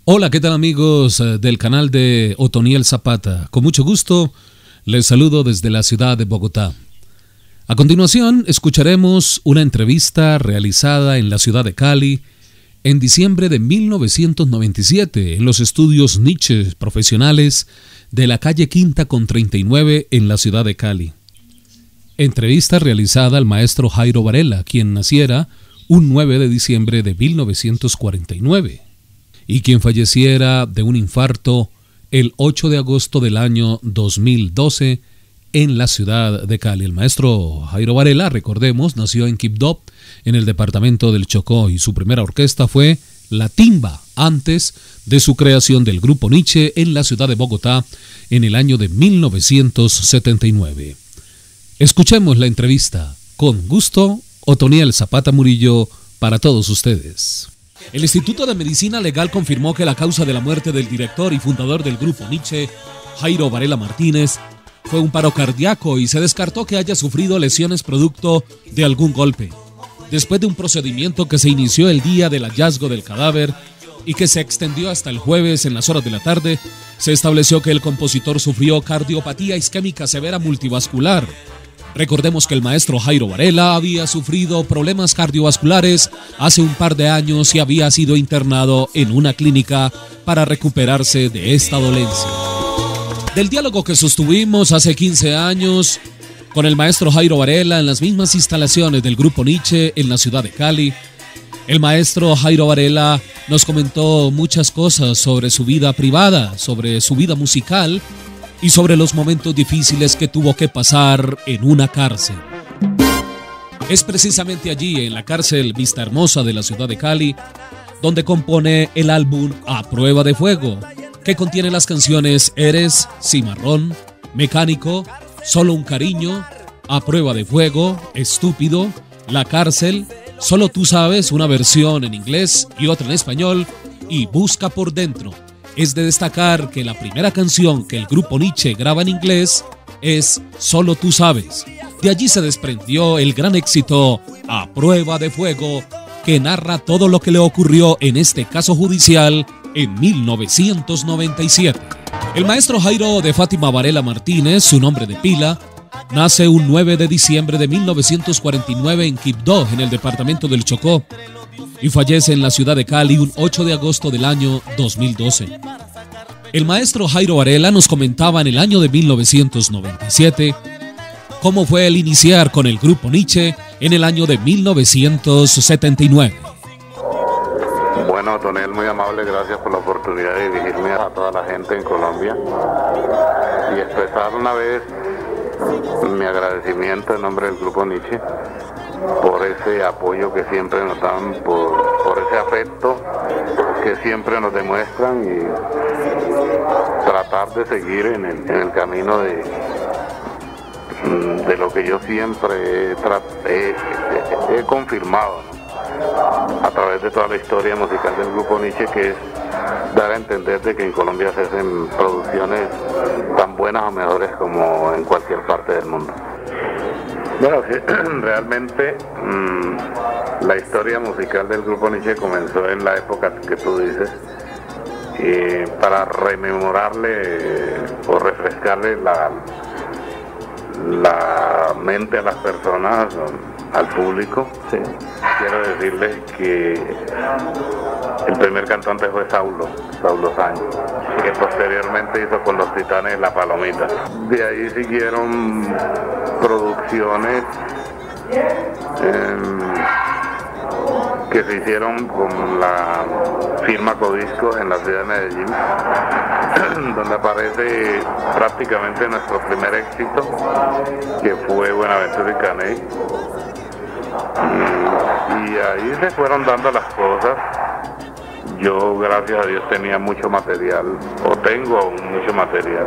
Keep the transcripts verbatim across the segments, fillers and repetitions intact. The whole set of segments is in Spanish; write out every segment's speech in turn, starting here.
Hola, ¿qué tal amigos del canal de Otoniel Zapata? Con mucho gusto les saludo desde la ciudad de Bogotá. A continuación escucharemos una entrevista realizada en la ciudad de Cali en diciembre de mil novecientos noventa y siete en los estudios Nietzsche profesionales de la calle Quinta con treinta y nueve en la ciudad de Cali. Entrevista realizada al maestro Jairo Varela, quien naciera un nueve de diciembre de mil novecientos cuarenta y nueve. Y quien falleciera de un infarto el ocho de agosto del año dos mil doce en la ciudad de Cali. El maestro Jairo Varela, recordemos, nació en Quibdó, en el departamento del Chocó, y su primera orquesta fue La Timba, antes de su creación del grupo Nietzsche en la ciudad de Bogotá en el año de mil novecientos setenta y nueve. Escuchemos la entrevista. Con gusto, Otoniel Zapata Murillo, para todos ustedes. El Instituto de Medicina Legal confirmó que la causa de la muerte del director y fundador del grupo Nietzsche, Jairo Varela Martínez, fue un paro cardíaco y se descartó que haya sufrido lesiones producto de algún golpe. Después de un procedimiento que se inició el día del hallazgo del cadáver y que se extendió hasta el jueves en las horas de la tarde, se estableció que el compositor sufrió cardiopatía isquémica severa multivascular. Recordemos que el maestro Jairo Varela había sufrido problemas cardiovasculares hace un par de años y había sido internado en una clínica para recuperarse de esta dolencia. Del diálogo que sostuvimos hace quince años con el maestro Jairo Varela en las mismas instalaciones del grupo Nietzsche en la ciudad de Cali, el maestro Jairo Varela nos comentó muchas cosas sobre su vida privada, sobre su vida musical y sobre los momentos difíciles que tuvo que pasar en una cárcel. Es precisamente allí, en la cárcel Vista Hermosa de la ciudad de Cali, donde compone el álbum A Prueba de Fuego, que contiene las canciones Eres, Cimarrón, Mecánico, Solo un Cariño, A Prueba de Fuego, Estúpido, La Cárcel, Solo Tú Sabes, una versión en inglés y otra en español, y Busca por Dentro. Es de destacar que la primera canción que el grupo Nietzsche graba en inglés es Solo Tú Sabes. De allí se desprendió el gran éxito A Prueba de Fuego, que narra todo lo que le ocurrió en este caso judicial en mil novecientos noventa y siete. El maestro Jairo de Fátima Varela Martínez, su nombre de pila, nace un nueve de diciembre de mil novecientos cuarenta y nueve en Quibdó, en el departamento del Chocó, y fallece en la ciudad de Cali un ocho de agosto del año dos mil doce. El maestro Jairo Varela nos comentaba en el año de mil novecientos noventa y siete cómo fue el iniciar con el grupo Nietzsche en el año de mil novecientos setenta y nueve. Bueno, Tonel, muy amable, gracias por la oportunidad de dirigirme a toda la gente en Colombia y expresar una vez mi agradecimiento en nombre del grupo Nietzsche por ese apoyo que siempre nos dan, por, por ese afecto que siempre nos demuestran y tratar de seguir en el, en el camino de, de lo que yo siempre he, he, he, he confirmado, ¿no?, a través de toda la historia musical del grupo Nietzsche, que es dar a entender de que en Colombia se hacen producciones tan buenas o mejores como en cualquier parte del mundo. Bueno, sí, realmente mmm, la historia musical del grupo Nietzsche comenzó en la época que tú dices, y para rememorarle eh, o refrescarle la, la mente a las personas, al público, sí, quiero decirles que el primer cantante fue Saulo, Saulo Sánchez, que posteriormente hizo con los Titanes La Palomita. De ahí siguieron producciones eh, que se hicieron con la firma Codiscos en la ciudad de Medellín, donde aparece prácticamente nuestro primer éxito, que fue Buenaventura y Caney. Y ahí se fueron dando las cosas. Yo, gracias a Dios, tenía mucho material, o tengo aún mucho material,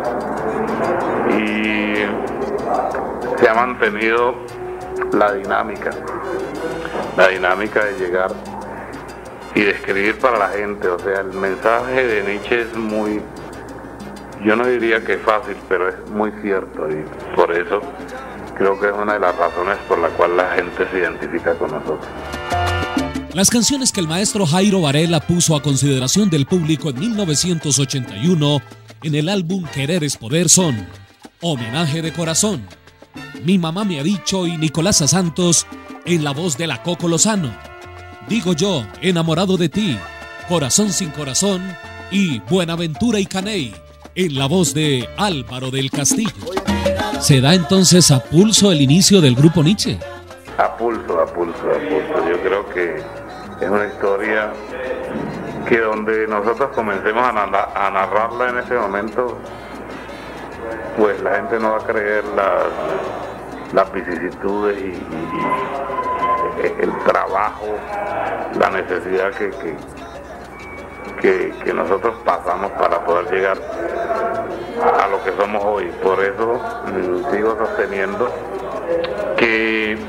y se ha mantenido la dinámica, la dinámica de llegar y de escribir para la gente. O sea, el mensaje de Nietzsche es muy, yo no diría que es fácil, pero es muy cierto, y por eso creo que es una de las razones por la cual la gente se identifica con nosotros. Las canciones que el maestro Jairo Varela puso a consideración del público en mil novecientos ochenta y uno en el álbum Querer es Poder son Homenaje de Corazón, Mi Mamá Me Ha Dicho y Nicolasa Santos en la voz de la Coco Lozano, Digo Yo, Enamorado de Ti, Corazón sin Corazón y Buenaventura y Caney en la voz de Álvaro del Castillo. ¿Se da entonces a pulso el inicio del grupo Nietzsche? A pulso, a pulso, a pulso. Yo creo que es una historia que donde nosotros comencemos a, narra, a narrarla en ese momento, pues la gente no va a creer las, las vicisitudes y, y el trabajo, la necesidad que, que, que, que nosotros pasamos para poder llegar a lo que somos hoy. Por eso mm, sigo sosteniendo que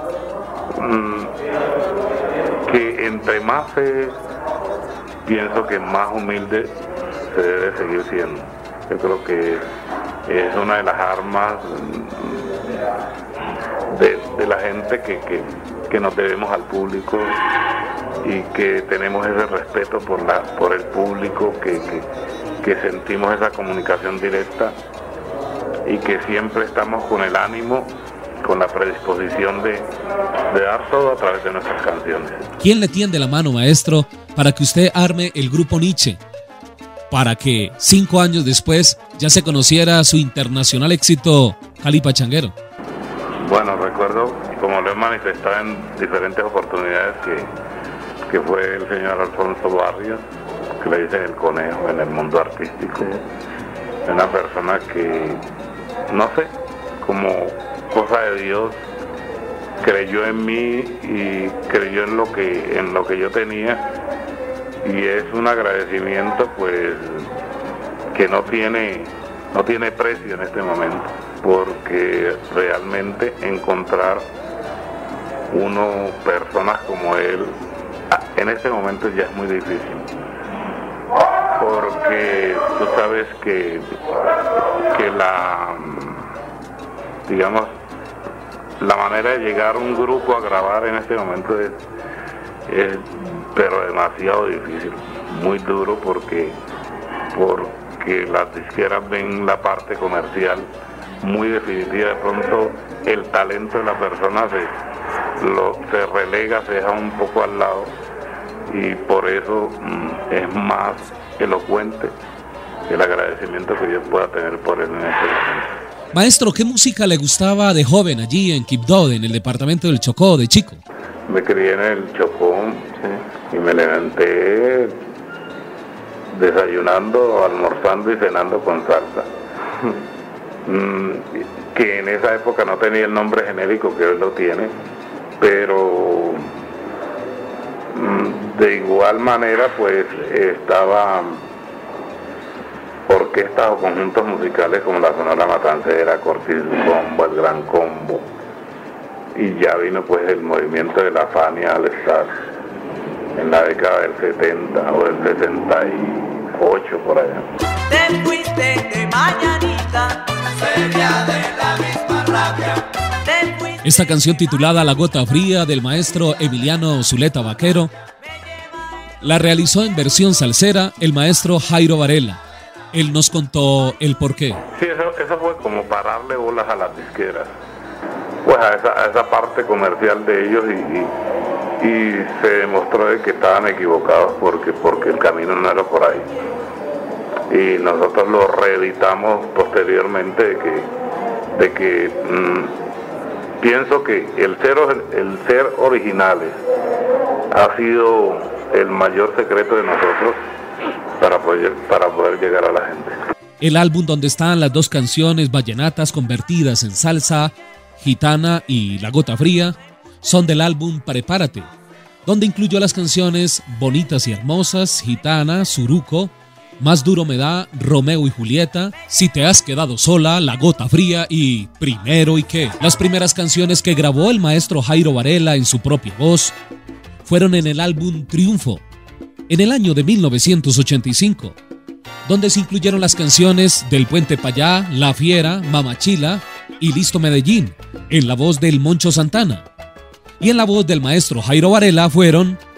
que entre más se, pienso que más humilde se debe seguir siendo. Yo creo que es una de las armas de, de la gente que, que, que nos debemos al público y que tenemos ese respeto por, la, por el público, que, que, que sentimos esa comunicación directa y que siempre estamos con el ánimo, con la predisposición de, de dar todo a través de nuestras canciones. ¿Quién le tiende la mano, maestro, para que usted arme el grupo Nietzsche? Para que cinco años después ya se conociera su internacional éxito Cali Pachanguero. Bueno, recuerdo, como lo he manifestado en diferentes oportunidades, que, que fue el señor Alfonso Barrios, que le dicen el conejo en el mundo artístico. Una persona que, no sé, como cosa de Dios, creyó en mí y creyó en lo que en lo que yo tenía, y es un agradecimiento pues que no tiene no tiene precio en este momento, porque realmente encontrar uno personas como él en este momento ya es muy difícil, porque tú sabes que que la digamos la manera de llegar a un grupo a grabar en este momento es, es pero demasiado difícil, muy duro, porque porque las disqueras ven la parte comercial muy definitiva. De pronto el talento de la persona se, lo, se relega, se deja un poco al lado, y por eso mm, es más elocuente el agradecimiento que yo pueda tener por él en este momento. Maestro, ¿qué música le gustaba de joven allí en Quibdó, en el departamento del Chocó, de chico? Me crié en el Chocó, sí, y me levanté desayunando, almorzando y cenando con salsa. mm, que en esa época no tenía el nombre genérico que hoy lo tiene, pero mm, de igual manera pues estaba orquestas o conjuntos musicales como la Sonora Matancera, Cortis Combo, el Gran Combo, y ya vino pues el movimiento de la Fania al estar en la década del setenta o del sesenta y ocho por allá. Te fuiste de mañanita, sería de la misma rabia. Esta canción titulada La Gota Fría, del maestro Emiliano Zuleta Vaquero, la realizó en versión salsera el maestro Jairo Varela. Él nos contó el porqué. Sí, eso, eso fue como pararle bolas a las disqueras, pues a esa, a esa parte comercial de ellos, y, y, y se demostró de que estaban equivocados, porque, porque el camino no era por ahí. Y nosotros lo reeditamos posteriormente, de que, de que mmm, pienso que el ser, el ser originales ha sido el mayor secreto de nosotros para poder, para poder llegar a la gente. El álbum donde están las dos canciones vallenatas convertidas en salsa, Gitana y La Gota Fría, son del álbum Prepárate, donde incluyó las canciones Bonitas y Hermosas, Gitana, Suruco, Más Duro Me Da, Romeo y Julieta, Si Te Has Quedado Sola, La Gota Fría y Primero y Qué. Las primeras canciones que grabó el maestro Jairo Varela en su propia voz fueron en el álbum Triunfo, en el año de mil novecientos ochenta y cinco, donde se incluyeron las canciones Del Puente Payá, La Fiera, Mamachila y Listo Medellín, en la voz del Moncho Santana. Y en la voz del maestro Jairo Varela fueron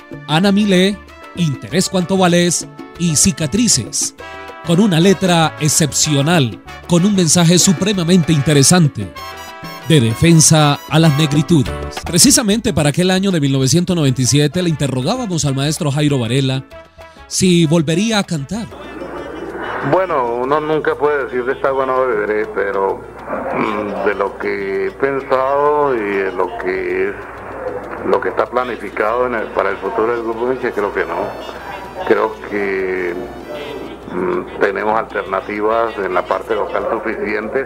Ana Milé, Interés Cuánto Valés y Cicatrices, con una letra excepcional, con un mensaje supremamente interesante de defensa a las negritudes. Precisamente para aquel año de mil novecientos noventa y siete le interrogábamos al maestro Jairo Varela si volvería a cantar. Bueno, uno nunca puede decir de esta agua no beberé, pero mmm, de lo que he pensado y de lo que es lo que está planificado en el, para el futuro del Grupo Nietzsche, creo que no. Creo que mmm, tenemos alternativas en la parte local suficientes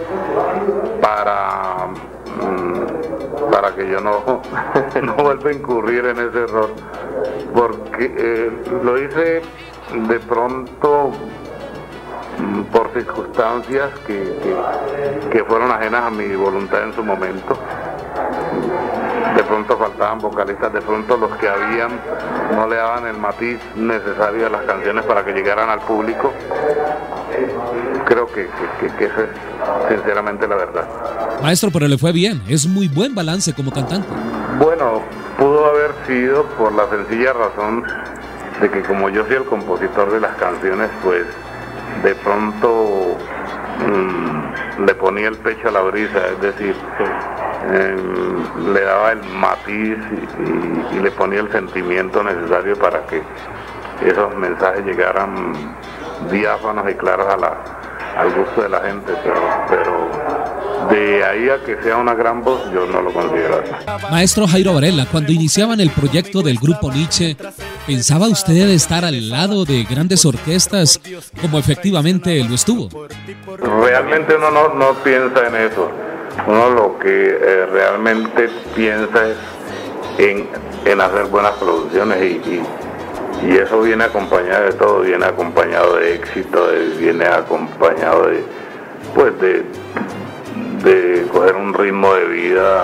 para mmm, para que yo no, no vuelva a incurrir en ese error, porque eh, lo hice de pronto por circunstancias que, que, que fueron ajenas a mi voluntad en su momento. De pronto faltaban vocalistas, de pronto los que habían no le daban el matiz necesario a las canciones para que llegaran al público. Creo que, que, que, que esa es sinceramente la verdad. Maestro, pero le fue bien, es muy buen balance como cantante. Bueno, pudo haber sido por la sencilla razón de que como yo soy el compositor de las canciones, pues de pronto mmm, le ponía el pecho a la brisa, es decir, eh, le daba el matiz y, y, y le ponía el sentimiento necesario para que esos mensajes llegaran diáfanos y claros a la, al gusto de la gente, pero, pero de ahí a que sea una gran voz, yo no lo considero así. Maestro Jairo Varela, cuando iniciaban el proyecto del Grupo Nietzsche, ¿pensaba usted estar al lado de grandes orquestas como efectivamente lo estuvo? Realmente uno no, no piensa en eso. Uno lo que eh, realmente piensa es en, en hacer buenas producciones y, y, y eso viene acompañado de todo, viene acompañado de éxito, de, viene acompañado de, pues de, de coger un ritmo de vida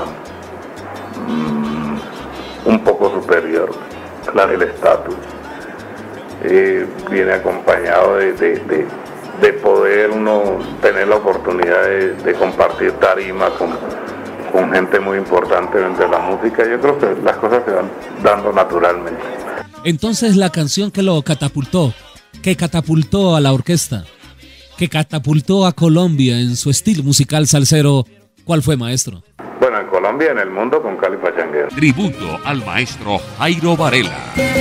mmm, un poco superior. Claro, el estatus eh, viene acompañado de, de, de, de poder uno tener la oportunidad de, de compartir tarima con, con gente muy importante dentro de la música. Yo creo que las cosas se van dando naturalmente. Entonces la canción que lo catapultó, que catapultó a la orquesta, que catapultó a Colombia en su estilo musical salsero, ¿cuál fue, maestro? Bueno, en Colombia, en el mundo, con Cali Pachanguero. Tributo al maestro Jairo Varela.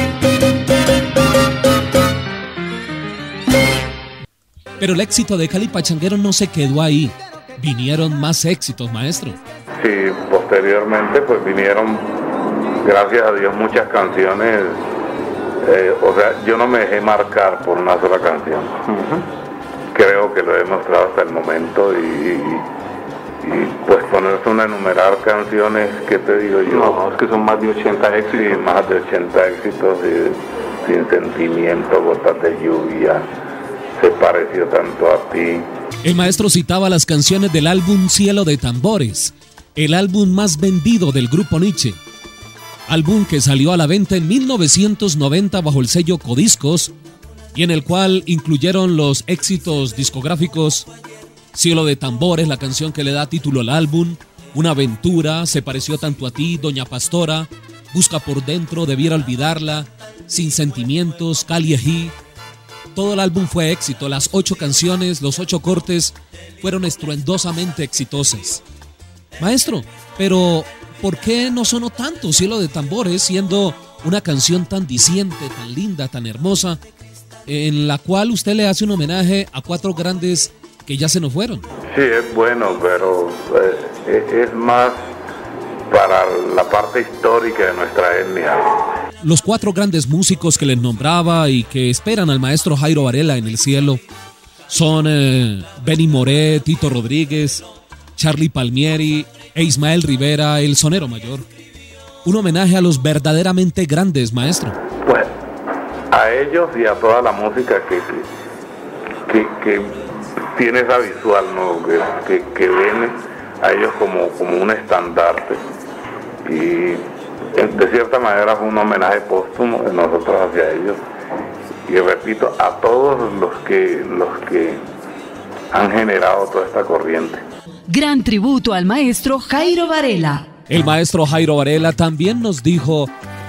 Pero el éxito de Cali Pachanguero no se quedó ahí. Vinieron más éxitos, maestro. Sí, posteriormente pues vinieron, gracias a Dios, muchas canciones. Eh, o sea, yo no me dejé marcar por una sola canción. Uh-huh. Creo que lo he demostrado hasta el momento y... y pues ponerse una a enumerar canciones, ¿qué te digo yo? No, es que son más de ochenta éxitos. Sí, más de ochenta éxitos, y Sin Sentimiento, Gotas de Lluvia, Se Pareció Tanto a Ti. El maestro citaba las canciones del álbum Cielo de Tambores, el álbum más vendido del Grupo Nietzsche, álbum que salió a la venta en mil novecientos noventa bajo el sello Codiscos y en el cual incluyeron los éxitos discográficos Cielo de Tambores, la canción que le da título al álbum, Una Aventura, Se Pareció Tanto a Ti, Doña Pastora, Busca por Dentro, Debiera Olvidarla, Sin Sentimientos, Cali Ají. Todo el álbum fue éxito, las ocho canciones, los ocho cortes fueron estruendosamente exitosas. Maestro, pero ¿por qué no sonó tanto Cielo de Tambores siendo una canción tan diciente, tan linda, tan hermosa, en la cual usted le hace un homenaje a cuatro grandes que ya se nos fueron? Sí, es bueno, pero eh, es más para la parte histórica de nuestra etnia. Los cuatro grandes músicos que les nombraba y que esperan al maestro Jairo Varela en el cielo son eh, Benny Moré, Tito Rodríguez, Charlie Palmieri e Ismael Rivera, el sonero mayor. Un homenaje a los verdaderamente grandes, maestro. Pues a ellos y a toda la música que, que, que, que tiene esa visual, ¿no? que, que, que ven a ellos como, como un estandarte, y de cierta manera fue un homenaje póstumo de nosotros hacia ellos, y repito, a todos los que, los que han generado toda esta corriente. Gran tributo al maestro Jairo Varela. El maestro Jairo Varela también nos dijo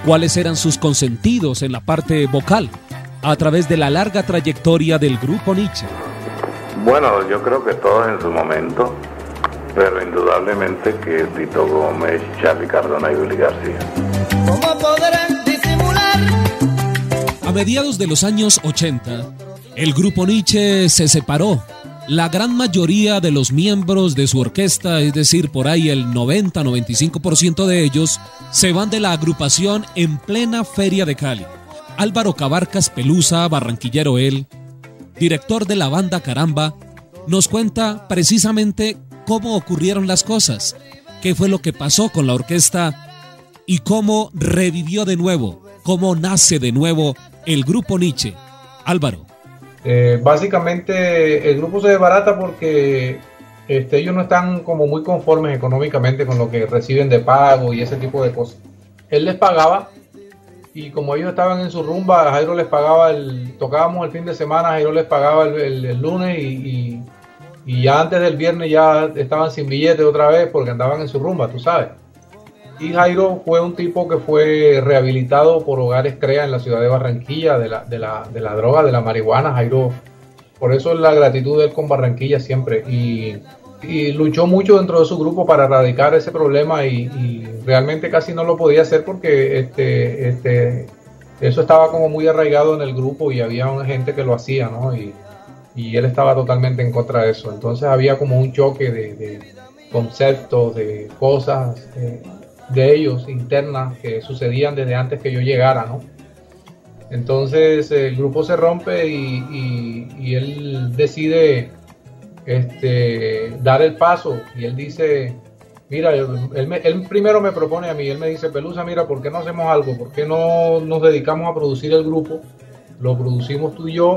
cuáles eran sus consentidos en la parte vocal a través de la larga trayectoria del grupo Nietzsche. Bueno, yo creo que todos en su momento, pero indudablemente que Tito Gómez, Charly Cardona y Willy García. ¿Cómo podrán disimular? A mediados de los años ochenta, el grupo Nietzsche se separó. La gran mayoría de los miembros de su orquesta, es decir, por ahí el noventa a noventa y cinco por ciento de ellos, se van de la agrupación en plena Feria de Cali. Álvaro Cabarcas Pelusa, barranquillero él, director de la banda Caramba, nos cuenta precisamente cómo ocurrieron las cosas, qué fue lo que pasó con la orquesta y cómo revivió de nuevo, cómo nace de nuevo el grupo Nietzsche. Álvaro. Eh, básicamente el grupo se desbarata porque este, ellos no están como muy conformes económicamente con lo que reciben de pago y ese tipo de cosas. Él les pagaba y como ellos estaban en su rumba, Jairo les pagaba, el, tocábamos el fin de semana, Jairo les pagaba el, el, el lunes y, y, y ya antes del viernes ya estaban sin billete otra vez porque andaban en su rumba, tú sabes. Y Jairo fue un tipo que fue rehabilitado por Hogares Crea en la ciudad de Barranquilla, de la, de la, de la droga, de la marihuana. Jairo, por eso es la gratitud de él con Barranquilla siempre. Y, y luchó mucho dentro de su grupo para erradicar ese problema y, y realmente casi no lo podía hacer porque este, este, eso estaba como muy arraigado en el grupo y había una gente que lo hacía, ¿no? Y, y él estaba totalmente en contra de eso. Entonces había como un choque de, de conceptos, de cosas... Eh, de ellos internas que sucedían desde antes que yo llegara, ¿no? Entonces el grupo se rompe y, y, y él decide este, dar el paso y él dice, mira, él, me, él primero me propone a mí, él me dice, Pelusa, mira, ¿por qué no hacemos algo? ¿Por qué no nos dedicamos a producir el grupo? Lo producimos tú y yo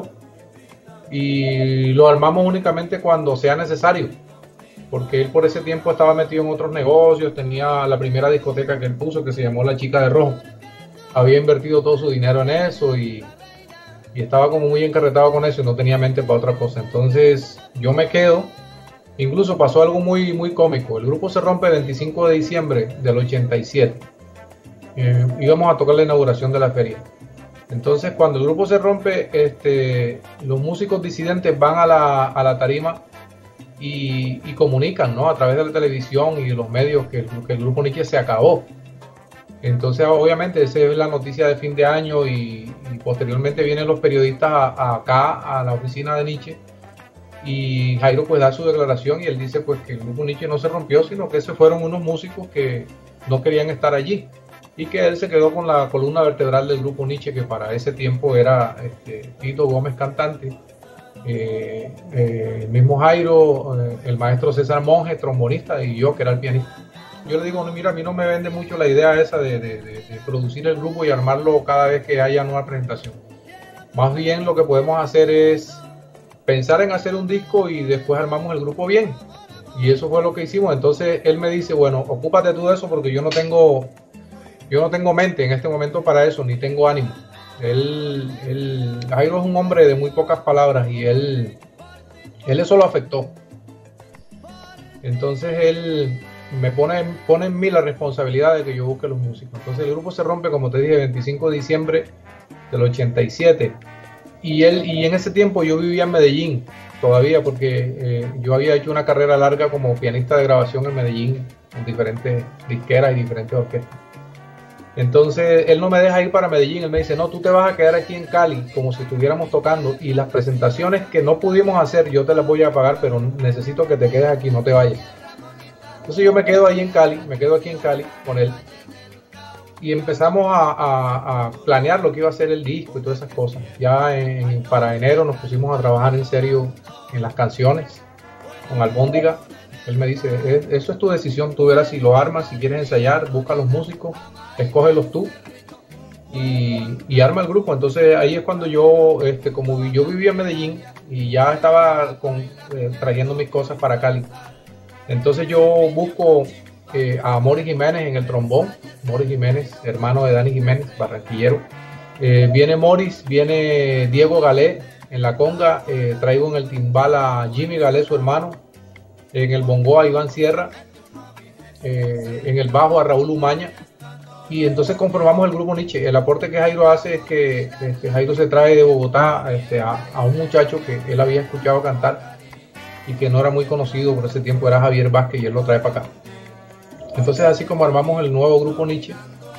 y lo armamos únicamente cuando sea necesario. Porque él por ese tiempo estaba metido en otros negocios, tenía la primera discoteca que él puso que se llamó La Chica de Rojo, había invertido todo su dinero en eso y, y estaba como muy encarretado con eso y no tenía mente para otra cosa. Entonces yo me quedo, incluso pasó algo muy, muy cómico, el grupo se rompe el veinticinco de diciembre del ochenta y siete, eh, íbamos a tocar la inauguración de la feria. Entonces cuando el grupo se rompe, este, los músicos disidentes van a la, a la tarima Y, y comunican, ¿no? A través de la televisión y de los medios que, que el grupo Nietzsche se acabó. Entonces obviamente esa es la noticia de fin de año y, y posteriormente vienen los periodistas a, a acá a la oficina de Nietzsche y Jairo pues da su declaración y él dice pues que el grupo Nietzsche no se rompió, sino que esos fueron unos músicos que no querían estar allí y que él se quedó con la columna vertebral del grupo Nietzsche, que para ese tiempo era este, Tito Gómez, cantante, Eh, eh, el mismo Jairo, eh, el maestro César Monge, trombonista, y yo que era el pianista. Yo le digo, no, mira, a mí no me vende mucho la idea esa de, de, de, de producir el grupo y armarlo cada vez que haya nueva presentación. Más bien lo que podemos hacer es pensar en hacer un disco y después armamos el grupo bien. Y eso fue lo que hicimos. Entonces él me dice, bueno, ocúpate tú de eso porque yo no tengo, yo no tengo mente en este momento para eso, ni tengo ánimo. Él, él, Jairo es un hombre de muy pocas palabras y él, él eso lo afectó. Entonces él me pone, pone en mí la responsabilidad de que yo busque los músicos. Entonces el grupo se rompe, como te dije, el veinticinco de diciembre del ochenta y siete. Y, él, y en ese tiempo yo vivía en Medellín todavía porque eh, yo había hecho una carrera larga como pianista de grabación en Medellín, en diferentes disqueras y diferentes orquestas. Entonces él no me deja ir para Medellín, él me dice, no, tú te vas a quedar aquí en Cali como si estuviéramos tocando y las presentaciones que no pudimos hacer yo te las voy a pagar, pero necesito que te quedes aquí, no te vayas. Entonces yo me quedo ahí en Cali, me quedo aquí en Cali con él y empezamos a, a, a planear lo que iba a ser el disco y todas esas cosas. Ya en, para enero nos pusimos a trabajar en serio en las canciones con Albóndiga. Él me dice, eso es tu decisión, tú verás si lo armas, si quieres ensayar, busca los músicos, escógelos tú y, y arma el grupo. Entonces ahí es cuando yo, este, como yo vivía en Medellín y ya estaba con, eh, trayendo mis cosas para Cali, entonces yo busco eh, a Moris Jiménez en el trombón, Moris Jiménez, hermano de Dani Jiménez, barranquillero. Eh, viene Moris, viene Diego Galé en la conga, eh, traigo en el timbal a Jimmy Galé, su hermano, en el bongo a Iván Sierra, eh, en el bajo a Raúl Umaña y entonces conformamos el grupo Nietzsche. El aporte que Jairo hace es que este, Jairo se trae de Bogotá este, a, a un muchacho que él había escuchado cantar y que no era muy conocido por ese tiempo, era Javier Vázquez, y él lo trae para acá. Entonces así como armamos el nuevo grupo Nietzsche,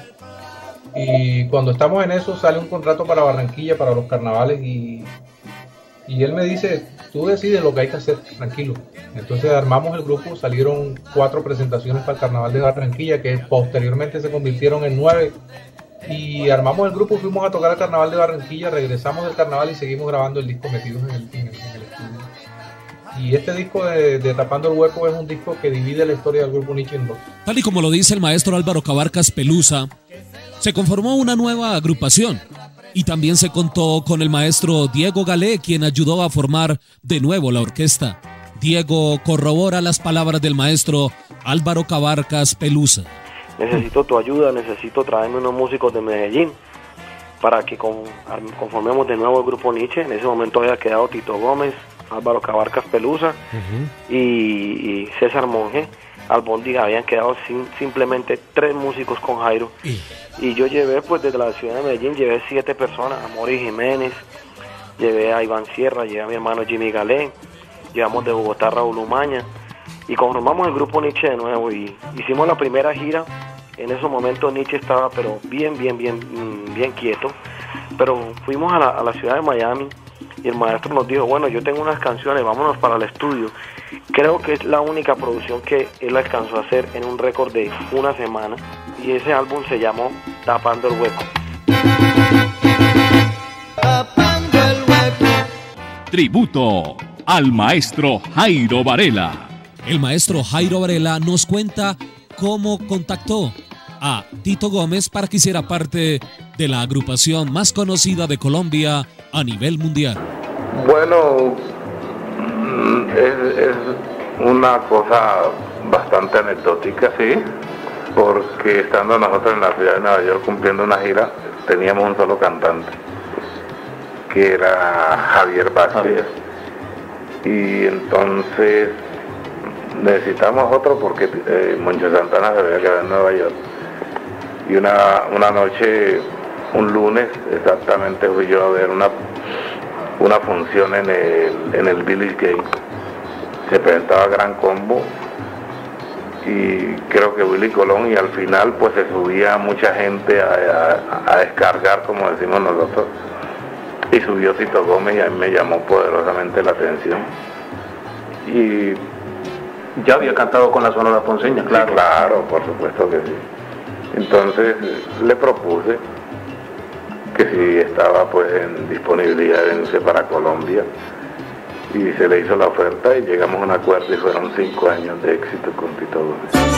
y cuando estamos en eso sale un contrato para Barranquilla, para los carnavales, y, y él me dice, tú decides lo que hay que hacer, tranquilo. Entonces armamos el grupo, salieron cuatro presentaciones para el carnaval de Barranquilla, que posteriormente se convirtieron en nueve, y armamos el grupo, fuimos a tocar el carnaval de Barranquilla, regresamos del carnaval y seguimos grabando el disco Metidos en el, en el, en el estudio. Y este disco de, de Tapando el Hueco es un disco que divide la historia del grupo Nietzsche en dos. Tal y como lo dice el maestro Álvaro Cabarcas Pelusa, se conformó una nueva agrupación y también se contó con el maestro Diego Galé, quien ayudó a formar de nuevo la orquesta. Diego corrobora las palabras del maestro Álvaro Cabarcas Pelusa. Necesito tu ayuda, necesito traerme unos músicos de Medellín para que con, conformemos de nuevo el grupo Nietzsche. En ese momento había quedado Tito Gómez, Álvaro Cabarcas Pelusa uh-huh. y, y César Monge. Albóndiga, habían quedado sin, simplemente tres músicos con Jairo. Sí. Y yo llevé, pues desde la ciudad de Medellín, llevé siete personas, a Mori Jiménez, llevé a Iván Sierra, llevé a mi hermano Jimmy Galé, llevamos de Bogotá a Raúl Umaña, y conformamos el grupo Nietzsche de nuevo, y hicimos la primera gira. En esos momentos Nietzsche estaba pero bien, bien, bien, bien quieto, pero fuimos a la, a la ciudad de Miami, y el maestro nos dijo, bueno, yo tengo unas canciones, vámonos para el estudio. Creo que es la única producción que él alcanzó a hacer en un récord de una semana, y ese álbum se llamó Tapando el Hueco. Tapando el Hueco. Tributo al maestro Jairo Varela. El maestro Jairo Varela nos cuenta cómo contactó a Tito Gómez para que hiciera parte de la agrupación más conocida de Colombia a nivel mundial. Bueno, es, es una cosa bastante anecdótica, sí, porque estando nosotros en la ciudad de Nueva York cumpliendo una gira, teníamos un solo cantante, que era Javier Vázquez, Javier. Y entonces necesitamos otro porque eh, Moncho Santana se había quedado en Nueva York. Y una, una noche, un lunes exactamente, fui yo a ver una, una función en el, en el Village Gate. Se presentaba Gran Combo y creo que Willy Colón, y al final pues se subía mucha gente a, a, a descargar, como decimos nosotros, y subió Tito Gómez, y a mí me llamó poderosamente la atención. Y ya había cantado con la Sonora Ponceña, claro. Sí, claro, por supuesto que sí. Entonces le propuse que si estaba pues en disponibilidad de irse para Colombia, y se le hizo la oferta y llegamos a un acuerdo, y fueron cinco años de éxito con Tito Gómez.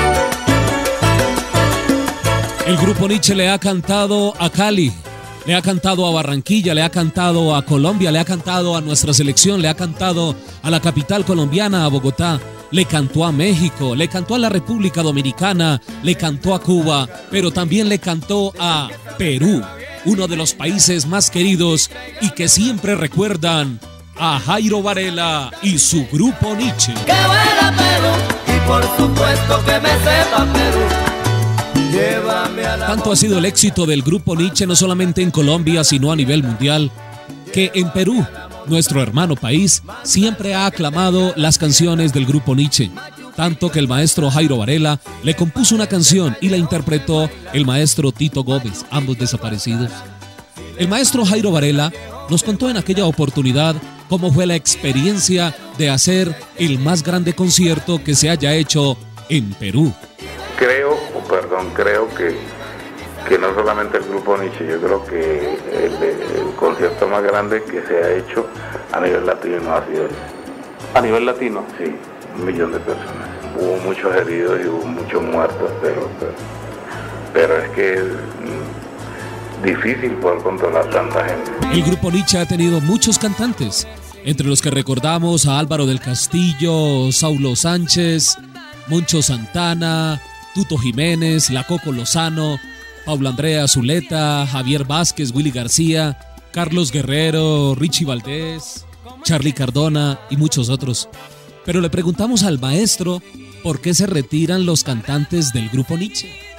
El grupo Nietzsche le ha cantado a Cali, le ha cantado a Barranquilla, le ha cantado a Colombia, le ha cantado a nuestra selección, le ha cantado a la capital colombiana, a Bogotá, le cantó a México, le cantó a la República Dominicana, le cantó a Cuba, pero también le cantó a Perú, uno de los países más queridos y que siempre recuerdan a Jairo Varela y su grupo Nietzsche. ¡Qué buena Perú! Y por supuesto que me sepa Perú. Llévame a la... Tanto ha sido el éxito del grupo Nietzsche, no solamente en Colombia, sino a nivel mundial, que en Perú, nuestro hermano país, siempre ha aclamado las canciones del grupo Nietzsche. Tanto que el maestro Jairo Varela le compuso una canción y la interpretó el maestro Tito Gómez, ambos desaparecidos. El maestro Jairo Varela nos contó en aquella oportunidad cómo fue la experiencia de hacer el más grande concierto que se haya hecho en Perú. Creo, oh, perdón, creo que, que no solamente el grupo Nietzsche, yo creo que el, el concierto más grande que se ha hecho a nivel latino ha sido ese. ¿A nivel latino? Sí, un millón de personas. Hubo muchos heridos y hubo muchos muertos, pero, pero, pero es que es difícil poder controlar tanta gente. El grupo Nietzsche ha tenido muchos cantantes, entre los que recordamos a Álvaro del Castillo, Saulo Sánchez, Moncho Santana, Tuto Jiménez, La Coco Lozano, Paula Andrea Zuleta, Javier Vázquez, Willy García, Carlos Guerrero, Richie Valdés, Charly Cardona y muchos otros. Pero le preguntamos al maestro por qué se retiran los cantantes del grupo Nietzsche. Bueno,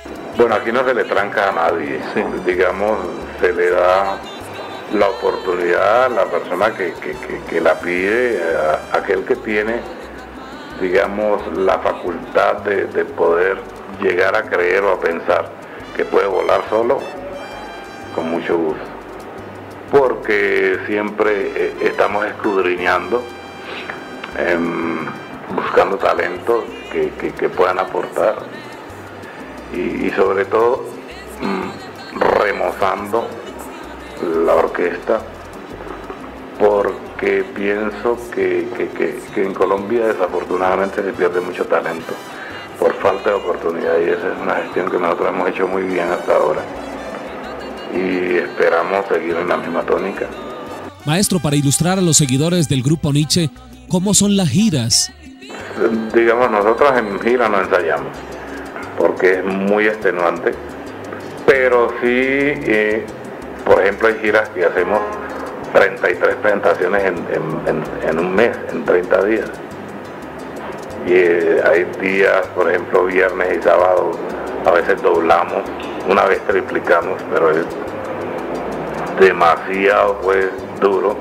Bueno, aquí no se le tranca a nadie, sí. Digamos, se le da la oportunidad a la persona que, que, que, que la pide, a aquel que tiene, digamos, la facultad de, de poder llegar a creer o a pensar que puede volar solo, con mucho gusto. Porque siempre eh, estamos escudriñando, eh, buscando talentos que, que, que puedan aportar y, y sobre todo mmm, remozando la orquesta, porque pienso que, que, que, que en Colombia desafortunadamente se pierde mucho talento por falta de oportunidad, y esa es una gestión que nosotros hemos hecho muy bien hasta ahora y esperamos seguir en la misma tónica. Maestro, para ilustrar a los seguidores del Grupo Nietzsche, ¿cómo son las giras? Digamos, nosotros en gira no ensayamos porque es muy extenuante, pero sí, eh, por ejemplo, hay giras que hacemos treinta y tres presentaciones en, en, en, en un mes, en treinta días. Y eh, hay días, por ejemplo, viernes y sábado, a veces doblamos, una vez triplicamos, pero es demasiado pues duro.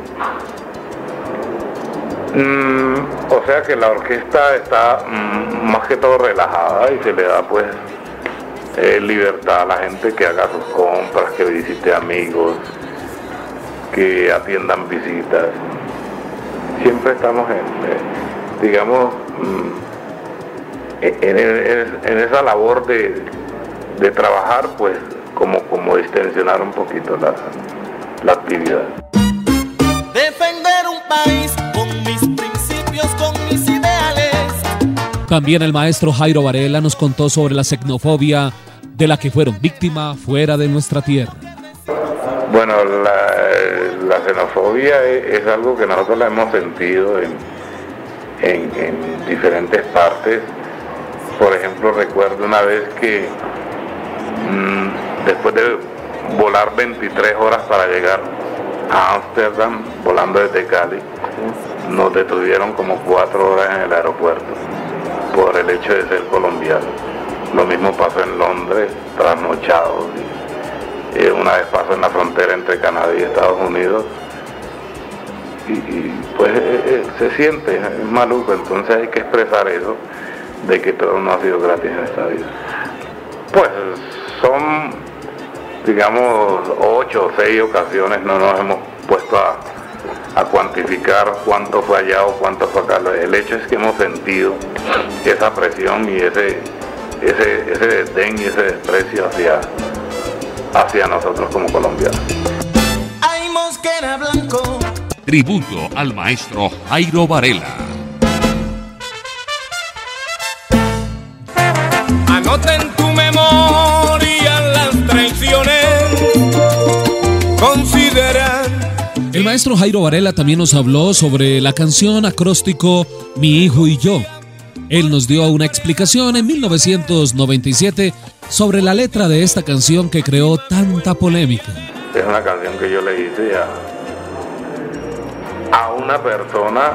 Mm, o sea que la orquesta está mm, más que todo relajada y se le da pues eh, libertad a la gente que haga sus compras, que visite amigos, que atiendan visitas. Siempre estamos en, eh, digamos, en, en, en esa labor de, de trabajar, pues, como, como distensionar un poquito la, la actividad. Defender un país con mis principios, con mis ideales. También el maestro Jairo Varela nos contó sobre la xenofobia de la que fueron víctimas fuera de nuestra tierra. Bueno, la, la xenofobia es, es algo que nosotros la hemos sentido en, en, en diferentes partes. Por ejemplo, recuerdo una vez que mmm, después de volar veintitrés horas para llegar a Ámsterdam, volando desde Cali, nos detuvieron como cuatro horas en el aeropuerto por el hecho de ser colombianos. Lo mismo pasó en Londres, trasnochados. Eh, una vez pasó en la frontera entre Canadá y Estados Unidos y, y pues eh, eh, se siente, es maluco. Entonces hay que expresar eso, de que todo no ha sido gratis en esta vida. Pues son, digamos, ocho o seis ocasiones, no nos hemos puesto a, a cuantificar cuánto fue allá o cuánto fue acá. El hecho es que hemos sentido esa presión y ese, ese, ese desdén y ese desprecio hacia hacia nosotros como colombianos. Ay, Mosquera Blanco. Tributo al maestro Jairo Varela. Anota en tu memoria las traiciones. Considerar. El maestro Jairo Varela también nos habló sobre la canción acróstico Mi Hijo y Yo. Él nos dio una explicación en mil novecientos noventa y siete sobre la letra de esta canción que creó tanta polémica. Es una canción que yo le hice a, a una persona,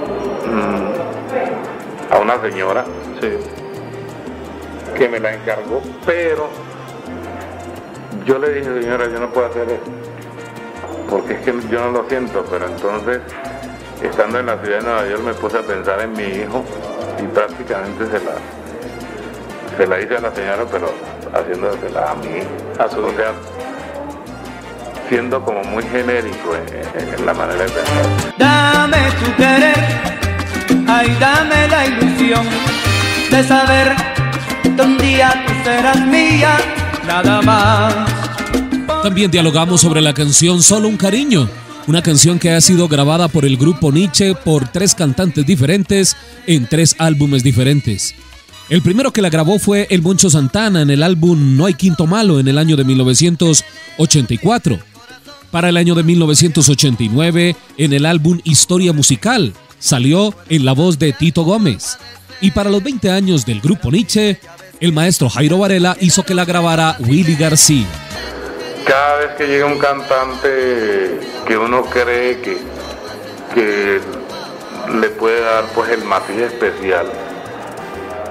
mmm, a una señora, sí, que me la encargó, pero yo le dije, señora, yo no puedo hacer eso, porque es que yo no lo siento. Pero entonces, estando en la ciudad de Nueva York, me puse a pensar en mi hijo y prácticamente se la se la hice a la señora, pero haciéndosela a mí, a su, o sea, siendo como muy genérico en, en, en la manera de pensar. Dame tu querer, ay, dame la ilusión de saber que un día tú serás mía, nada más. También dialogamos sobre la canción Solo un Cariño, una canción que ha sido grabada por el Grupo Nietzsche por tres cantantes diferentes en tres álbumes diferentes. El primero que la grabó fue el Moncho Santana en el álbum No hay quinto malo en el año de mil novecientos ochenta y cuatro. Para el año de mil novecientos ochenta y nueve, en el álbum Historia Musical, salió en la voz de Tito Gómez. Y para los veinte años del Grupo Nietzsche, el maestro Jairo Varela hizo que la grabara Willy García. Cada vez que llega un cantante que uno cree que, que le puede dar pues el matiz especial,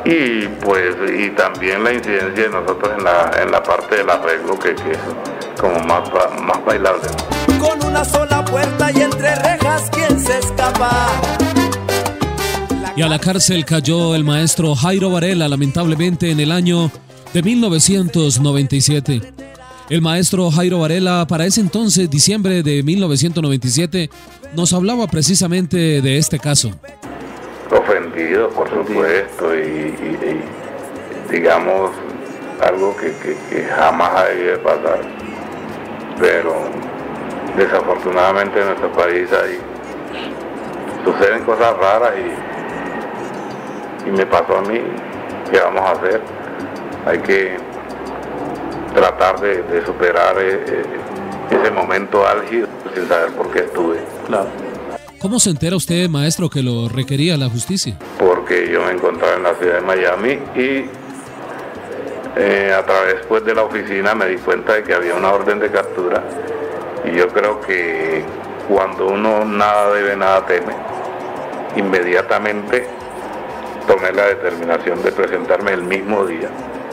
y pues y también la incidencia de nosotros en la, en la parte del arreglo que, que es como más, más bailable. Con una sola puerta y entre rejas, ¿quién se escapa? Y a la cárcel cayó el maestro Jairo Varela, lamentablemente en el año de mil novecientos noventa y siete. El maestro Jairo Varela, para ese entonces, diciembre de mil novecientos noventa y siete, nos hablaba precisamente de este caso. Ofendido, por supuesto, y, y, y digamos, algo que, que, que jamás ha debido pasar. Pero desafortunadamente en nuestro país hay, suceden cosas raras y, y me pasó a mí. ¿Qué vamos a hacer? Hay que tratar de, de superar eh, ese momento álgido sin saber por qué estuve. Claro. ¿Cómo se entera usted, maestro, que lo requería la justicia? Porque yo me encontraba en la ciudad de Miami y eh, a través pues, de la oficina me di cuenta de que había una orden de captura, y yo creo que cuando uno nada debe, nada teme, inmediatamente tomé la determinación de presentarme el mismo día,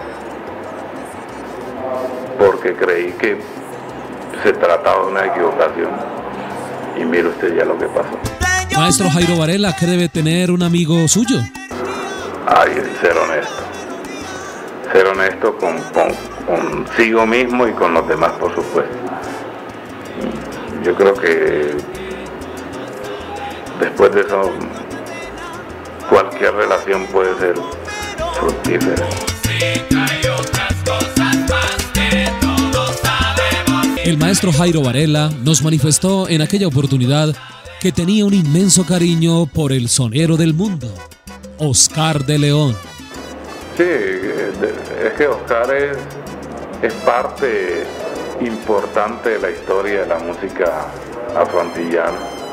porque creí que se trataba de una equivocación, y mire usted ya lo que pasó. Maestro Jairo Varela, ¿qué debe tener un amigo suyo? Ay, ser honesto, ser honesto con, con, consigo mismo y con los demás, por supuesto. Yo creo que después de eso cualquier relación puede ser fructífera. El maestro Jairo Varela nos manifestó en aquella oportunidad que tenía un inmenso cariño por el sonero del mundo, Oscar de León. Sí, es que Oscar es, es parte importante de la historia de la música afroantillana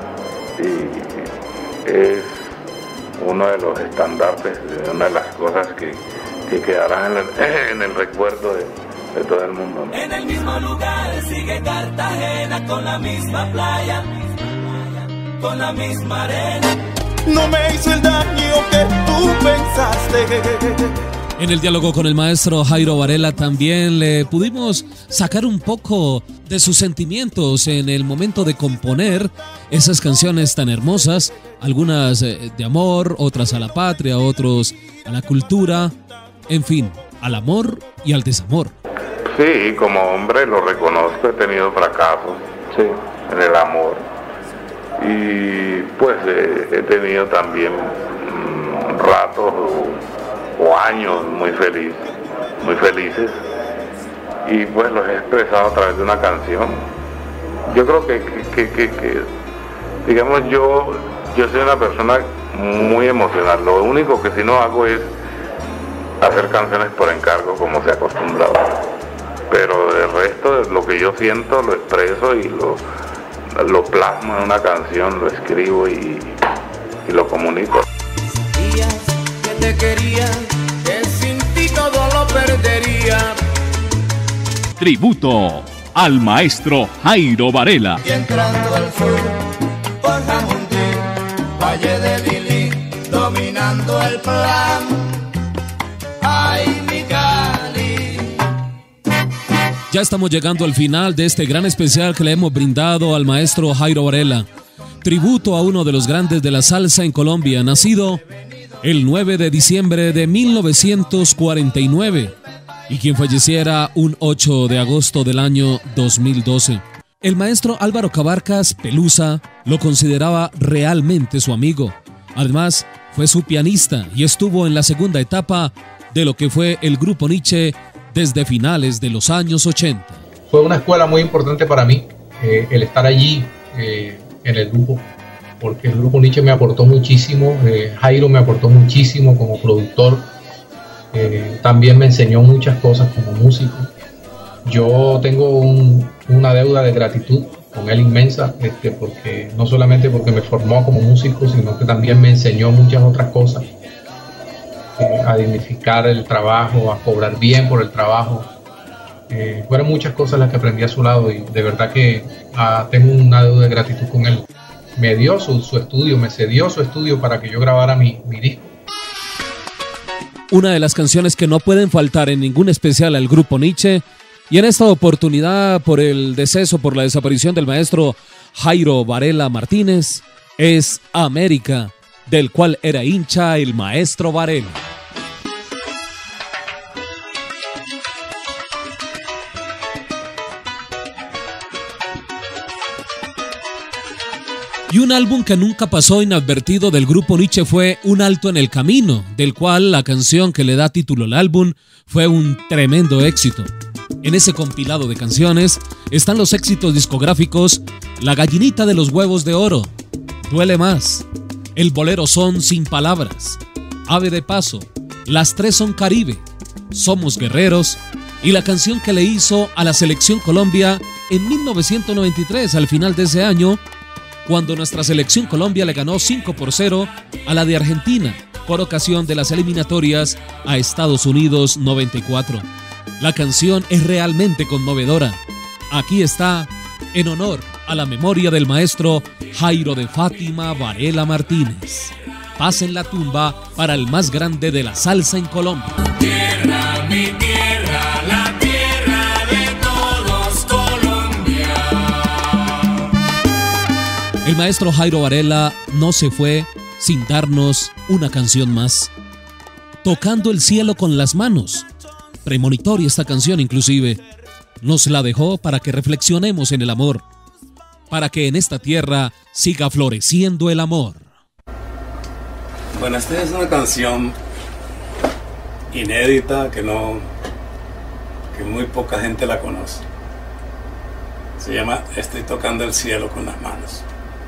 y es uno de los estandartes, una de las cosas que, que quedarán en el, en el recuerdo de, de todo el mundo, ¿no? En el mismo lugar sigue Cartagena, con la misma playa, con la misma arena. No me hizo el daño que tú pensaste. En el diálogo con el maestro Jairo Varela también le pudimos sacar un poco de sus sentimientos en el momento de componer esas canciones tan hermosas, algunas de amor, otras a la patria, otros a la cultura, en fin, al amor y al desamor. Sí, como hombre lo reconozco, he tenido fracasos, sí, en el amor, y pues eh, he tenido también mmm, ratos o, o años muy feliz, muy felices, y pues los he expresado a través de una canción. Yo creo que, que, que, que digamos, yo, yo soy una persona muy emocional. Lo único que sí no hago es hacer canciones por encargo como se ha acostumbrado, pero del resto de lo que yo siento lo expreso y lo, lo plasmo en una canción, lo escribo y, y lo comunico. Días que te quería, que sin ti todo lo perdería. Tributo al maestro Jairo Varela. Y entrando al sur, por Jamundí, Valle de Lili, dominando el plan. Ay, mi Cali. Ya estamos llegando al final de este gran especial que le hemos brindado al maestro Jairo Varela. Tributo a uno de los grandes de la salsa en Colombia, nacido el nueve de diciembre de mil novecientos cuarenta y nueve y quien falleciera un ocho de agosto del año dos mil doce. El maestro Álvaro Cabarcas Pelusa lo consideraba realmente su amigo. Además, fue su pianista y estuvo en la segunda etapa de lo que fue el Grupo Nietzsche desde finales de los años ochenta. Fue una escuela muy importante para mí, eh, el estar allí eh, en el grupo, porque el Grupo Nietzsche me aportó muchísimo, eh, Jairo me aportó muchísimo como productor, eh, también me enseñó muchas cosas como músico. Yo tengo un, una deuda de gratitud con él inmensa, este, porque no solamente porque me formó como músico, sino que también me enseñó muchas otras cosas. Eh, a dignificar el trabajo, a cobrar bien por el trabajo. Eh, fueron muchas cosas las que aprendí a su lado y de verdad que ah, tengo una deuda de gratitud con él. Me dio su, su estudio, me cedió su estudio para que yo grabara mi, mi disco. una de las canciones que no pueden faltar en ningún especial al Grupo Nietzsche, y en esta oportunidad, por el deceso, por la desaparición del maestro Jairo Varela Martínez, es América, del cual era hincha el maestro Varela. Y un álbum que nunca pasó inadvertido del Grupo Nietzsche fue Un Alto en el Camino, del cual la canción que le da título al álbum fue un tremendo éxito. En ese compilado de canciones están los éxitos discográficos La Gallinita de los Huevos de Oro, Duele Más, El Bolero Son Sin Palabras, Ave de Paso, Las Tres Son Caribe, Somos Guerreros y la canción que le hizo a la Selección Colombia en mil novecientos noventa y tres, al final de ese año, cuando nuestra Selección Colombia le ganó cinco por cero a la de Argentina por ocasión de las eliminatorias a Estados Unidos noventa y cuatro. La canción es realmente conmovedora. Aquí está, en honor a la memoria del maestro Jairo de Fátima Varela Martínez. Paz en la tumba para el más grande de la salsa en Colombia. Tierra, mi tierra, la tierra de todos, Colombia. El maestro Jairo Varela no se fue sin darnos una canción más. Tocando el cielo con las manos. Premonitoria esta canción inclusive. Nos la dejó para que reflexionemos en el amor. Para que en esta tierra siga floreciendo el amor. Bueno, esta es una canción inédita que no, que muy poca gente la conoce. Se llama Estoy tocando el cielo con las manos.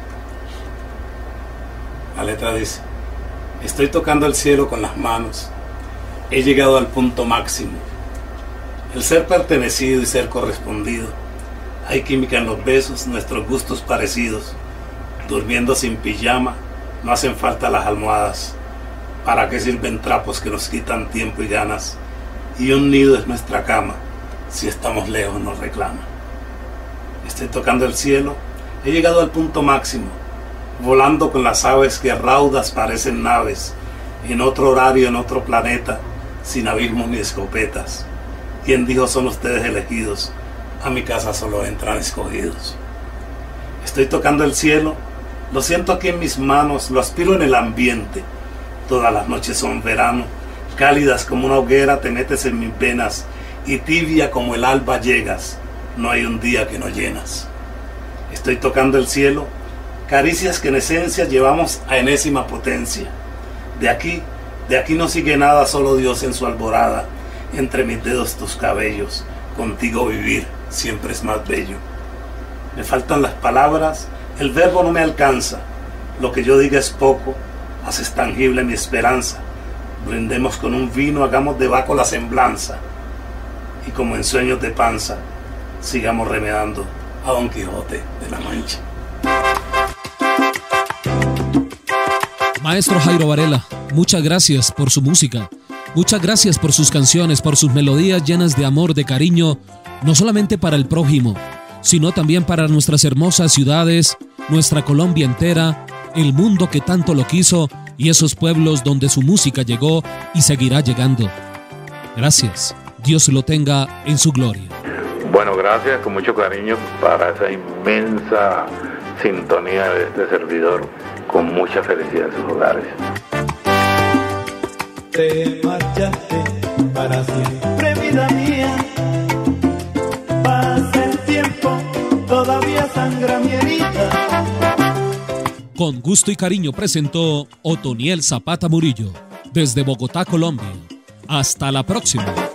La letra dice: estoy tocando el cielo con las manos, he llegado al punto máximo. El ser pertenecido y ser correspondido. Hay química en los besos, nuestros gustos parecidos. Durmiendo sin pijama, no hacen falta las almohadas. ¿Para qué sirven trapos que nos quitan tiempo y ganas? Y un nido es nuestra cama, si estamos lejos nos reclama. Estoy tocando el cielo, he llegado al punto máximo, volando con las aves que raudas parecen naves, en otro horario, en otro planeta, sin abismos ni escopetas. ¿Quién dijo son ustedes elegidos? A mi casa solo entran escogidos. Estoy tocando el cielo, lo siento aquí en mis manos, lo aspiro en el ambiente. Todas las noches son verano, cálidas como una hoguera te metes en mis venas, y tibia como el alba llegas, no hay un día que no llenas. Estoy tocando el cielo, caricias que en esencia llevamos a enésima potencia. De aquí, de aquí no sigue nada, solo Dios en su alborada. Entre mis dedos tus cabellos, contigo vivir siempre es más bello. Me faltan las palabras, el verbo no me alcanza. Lo que yo diga es poco, haces tangible mi esperanza. Brindemos con un vino, hagamos de Baco la semblanza. Y como en sueños de panza, sigamos remedando a Don Quijote de la Mancha. Maestro Jairo Varela, muchas gracias por su música. Muchas gracias por sus canciones, por sus melodías llenas de amor, de cariño, no solamente para el prójimo, sino también para nuestras hermosas ciudades, nuestra Colombia entera, el mundo que tanto lo quiso y esos pueblos donde su música llegó y seguirá llegando. Gracias. Dios lo tenga en su gloria. Bueno, gracias, con mucho cariño para esa inmensa sintonía de este servidor, con mucha felicidad en sus hogares. Te marchaste para siempre, vida mía. Pasa el tiempo, todavía sangra mi herida. Con gusto y cariño presentó Otoniel Zapata Murillo, desde Bogotá, Colombia. Hasta la próxima.